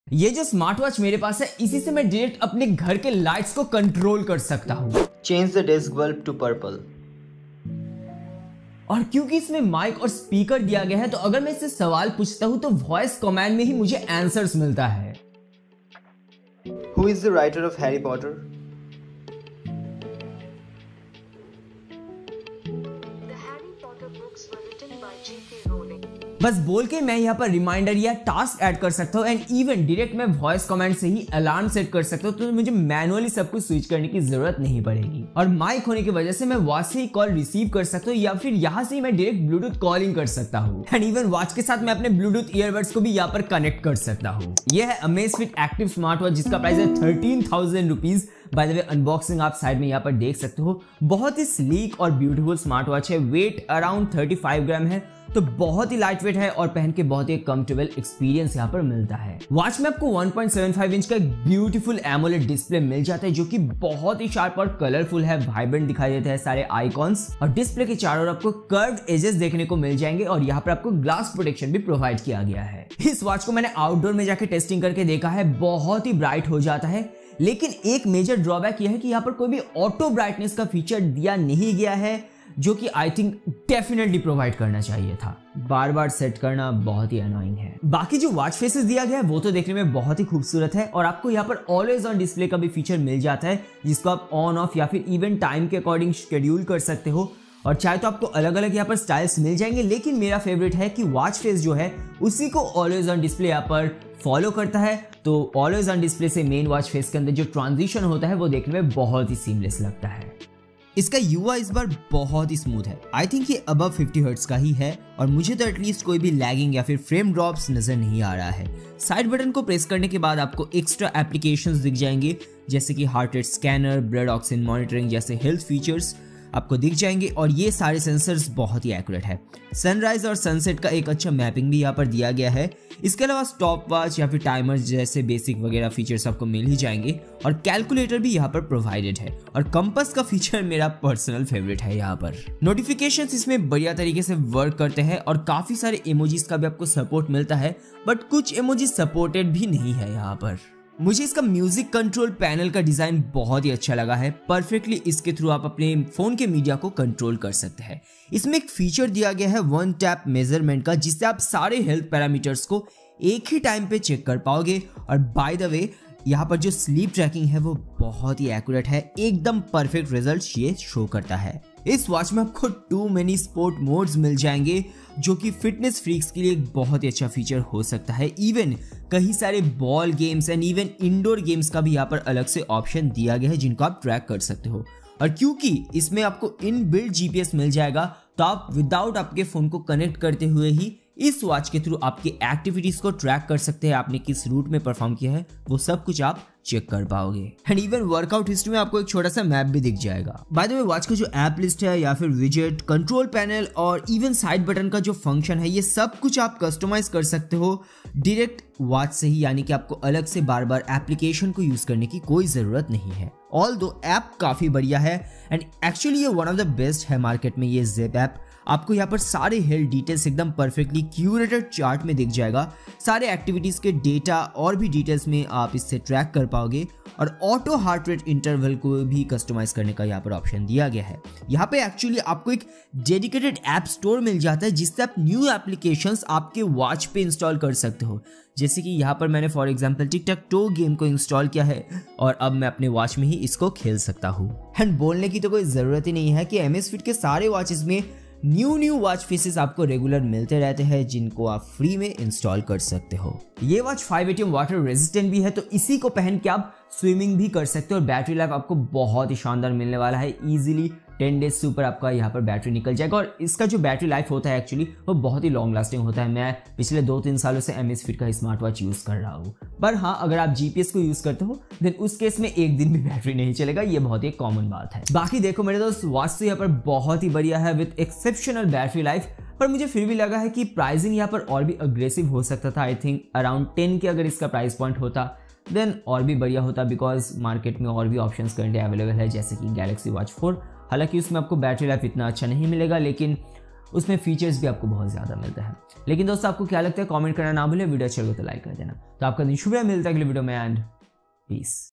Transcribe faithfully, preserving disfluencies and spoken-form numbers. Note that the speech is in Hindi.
ये जो स्मार्ट वॉच मेरे पास है, इसी से मैं डायरेक्ट अपने घर के लाइट्स को कंट्रोल कर सकता हूँ। Change the desk bulb to purple. और क्योंकि इसमें माइक और स्पीकर दिया गया है, तो अगर मैं इससे सवाल पूछता हूँ तो वॉइस कमांड में ही मुझे आंसर्स मिलता है। Who is the writer of Harry Potter? The Harry Potter books were written by J K Rowling. बस बोल के मैं यहाँ पर रिमाइंडर या टास्क ऐड कर सकता हूँ एंड इवन डायरेक्ट मैं वॉइस कमांड से ही अलार्म सेट कर सकता हूँ, तो मुझे मैनुअली सब कुछ स्विच करने की जरूरत नहीं पड़ेगी। और माइक होने की वजह से मैं वॉच से ही कॉल रिसीव कर सकता हूँ या फिर यहाँ से ही मैं डायरेक्ट ब्लूटूथ कॉलिंग कर सकता हूँ। एंड इवन वॉच के साथ मैं अपने ब्लूटूथ ईयरबड्स को भी यहाँ पर कनेक्ट कर सकता हूँ। यह है अमेज़फिट एक्टिव स्मार्ट वॉच, जिसका प्राइस है thirteen thousand rupees. By the way unboxing आप साइड में यहाँ पर देख सकते हो। बहुत ही स्लीक और ब्यूटीफुल स्मार्ट वॉच है। Weight around thirty five gram है, तो बहुत ही लाइट वेट है और पहन के बहुत ही कंफर्टेबल एक्सपीरियंस यहाँ पर मिलता है। वॉच में आपको one point seven five inch का एक ब्यूटीफुल एमोलेड डिस्प्ले मिल जाता है, जो कि बहुत ही शार्प और कलरफुल है। वाइब्रेंट दिखाई देते हैं सारे आइकॉन्स और डिस्प्ले के चारों ओर आपको कर्व्ड एजेस देखने को मिल जाएंगे और यहाँ पर आपको ग्लास प्रोटेक्शन भी प्रोवाइड किया गया है। इस वॉच को मैंने आउटडोर में जाके टेस्टिंग करके देखा है, बहुत ही ब्राइट हो जाता है। लेकिन एक मेजर ड्रॉबैक यह है कि यहाँ पर कोई भी ऑटो ब्राइटनेस का फीचर दिया नहीं गया है, जो कि आई थिंक डेफिनेटली प्रोवाइड करना चाहिए था। बार बार सेट करना बहुत ही अनोइंग है। बाकी जो वॉच फेसेस दिया गया है वो तो देखने में बहुत ही खूबसूरत है और आपको यहाँ पर ऑलवेज ऑन डिस्प्ले का भी फीचर मिल जाता है, जिसको आप ऑन ऑफ या फिर इवन टाइम के अकॉर्डिंग शेड्यूल कर सकते हो। और चाहे तो आपको अलग अलग यहाँ पर स्टाइल्स मिल जाएंगे, लेकिन मेरा फेवरेट है कि वॉच फेस जो है उसी को ऑलवेज ऑन डिस्प्ले यहाँ पर फॉलो करता है। तो ऑलवेज ऑन डिस्प्ले से मेन वॉच फेस के अंदर जो ट्रांजिशन होता है वो देखने में बहुत ही सीमलेस लगता है। इसका यूआई इस बार बहुत ही स्मूथ है। आई थिंक ये अबव फिफ्टी हर्ट्ज का ही है और मुझे तो एटलीस्ट कोई भी लैगिंग या फिर फ्रेम ड्रॉप्स नजर नहीं आ रहा है। साइड बटन को प्रेस करने के बाद आपको एक्स्ट्रा एप्लीकेशंस दिख जाएंगे, जैसे कि heart rate scanner, blood oxygen monitoring जैसे हेल्थ फीचर्स आपको दिख जाएंगे और ये सारे सेंसर्स बहुत ही एक्यूरेट है। सनराइज और सनसेट का एक अच्छा मैपिंग भी यहाँ पर दिया गया है। इसके अलावा स्टॉप वॉच या फिर टाइमर्स जैसे बेसिक वगैरह फीचर्स आपको मिल ही जाएंगे और कैलकुलेटर भी यहाँ पर प्रोवाइडेड है और कंपास का फीचर मेरा पर्सनल फेवरेट है। यहाँ पर नोटिफिकेशंस इसमें बढ़िया तरीके से वर्क करते हैं और काफी सारे इमोजीज का भी आपको सपोर्ट मिलता है, बट कुछ इमोजीज सपोर्टेड भी नहीं है यहाँ पर। मुझे इसका म्यूजिक कंट्रोल पैनल का डिजाइन बहुत ही अच्छा लगा है। परफेक्टली इसके थ्रू आप अपने फोन के मीडिया को कंट्रोल कर सकते हैं। इसमें एक फीचर दिया गया है वन टैप मेजरमेंट का, जिससे आप सारे हेल्थ पैरामीटर्स को एक ही टाइम पे चेक कर पाओगे। और बाय द वे यहाँ पर जो स्लीप ट्रैकिंग है वो बहुत ही एक्यूरेट है, एकदम परफेक्ट रिजल्ट्स ये शो करता है। इस वॉच में आपको टू मेनी स्पोर्ट मोड्स मिल जाएंगे, जो कि फिटनेस फ्रीक्स के लिए एक बहुत ही अच्छा फीचर हो सकता है। इवन कई सारे ball games and even indoor games का भी यहाँ पर अलग से ऑप्शन दिया गया है, जिनको आप ट्रैक कर सकते हो। और क्योंकि इसमें आपको इनबिल्ट जीपीएस मिल जाएगा, तो आप विदाउट आपके फोन को कनेक्ट करते हुए ही इस वॉच के थ्रू आपकी एक्टिविटीज को ट्रैक कर सकते हैं। आपने किस रूट में परफॉर्म किया है वो सब कुछ आप चेक कर पाओगे। एंड इवन वर्कआउट हिस्ट्री में आपको एक छोटा सा मैप भी दिख जाएगा। बाय द वे वॉच का जो ऐप लिस्ट है या फिर विजेट, कंट्रोल पैनल और इवन साइड बटन का जो फंक्शन है, ये सब कुछ आप कस्टमाइज कर सकते हो डायरेक्ट वॉच से ही, यानी कि आपको अलग से बार बार एप्लीकेशन को यूज करने की कोई जरूरत नहीं है। ऑल दो ऐप काफी बढ़िया है एंड एक्चुअली ये वन ऑफ द बेस्ट है मार्केट में। ये ज़िप ऐप आपको यहाँ पर सारे हेल्थ डिटेल्स एकदम परफेक्टली क्यूरेटेड चार्ट में दिख जाएगा। सारे एक्टिविटीज के डेटा और भी डिटेल्स में आप इससे ट्रैक कर पाओगे और ऑटो हार्ट रेट इंटरवल को भी कस्टमाइज करने का यहाँ पर ऑप्शन दिया गया है। यहाँ पे एक्चुअली आपको एक डेडिकेटेड ऐप स्टोर मिल जाता है, जिससे आप न्यू एप्लीकेशंस आपके वॉच पे इंस्टॉल कर सकते हो। जैसे कि यहाँ पर मैंने for example tic tac toe game को इंस्टॉल किया है और अब मैं अपने वॉच में ही इसको खेल सकता हूँ। एंड बोलने की तो कोई जरूरत ही नहीं है कि अमेज़फिट के सारे वॉचेस में न्यू न्यू वॉच फेसेस आपको रेगुलर मिलते रहते हैं, जिनको आप फ्री में इंस्टॉल कर सकते हो। ये watch five ATM water resistant भी है, तो इसी को पहन के आप स्विमिंग भी कर सकते हो और बैटरी लाइफ आपको बहुत ही शानदार मिलने वाला है। इजीली टेन डेज से ऊपर आपका यहाँ पर बैटरी निकल जाएगा और इसका जो बैटरी लाइफ होता है एक्चुअली वो बहुत ही लॉन्ग लास्टिंग होता है। मैं पिछले दो तीन सालों से अमेज़फिट का स्मार्ट वॉच यूज़ कर रहा हूँ। पर हाँ, अगर आप जीपीएस को यूज़ करते हो देन उस केस में एक दिन भी बैटरी नहीं चलेगा। ये बहुत ही कॉमन बात है। बाकी देखो मेरे दोस्त, वॉच तो यहाँ पर बहुत ही बढ़िया है विद एक्सेप्शनल बैटरी लाइफ, पर मुझे फिर भी लगा है कि प्राइसिंग यहाँ पर और भी अग्रेसिव हो सकता था। आई थिंक अराउंड टेन के अगर इसका प्राइस पॉइंट होता देन और भी बढ़िया होता, बिकॉज मार्केट में और भी ऑप्शंस करंटली अवेलेबल है, जैसे कि गैलेक्सी वॉच फोर। हालांकि उसमें आपको बैटरी लाइफ इतना अच्छा नहीं मिलेगा, लेकिन उसमें फीचर्स भी आपको बहुत ज़्यादा मिलता है। लेकिन दोस्तों आपको क्या लगता है कमेंट करना ना भूले, वीडियो अच्छा लगे तो लाइक कर देना। तो आपका दिन शुभ रहे, मिलता है अगले वीडियो में एंड पीस।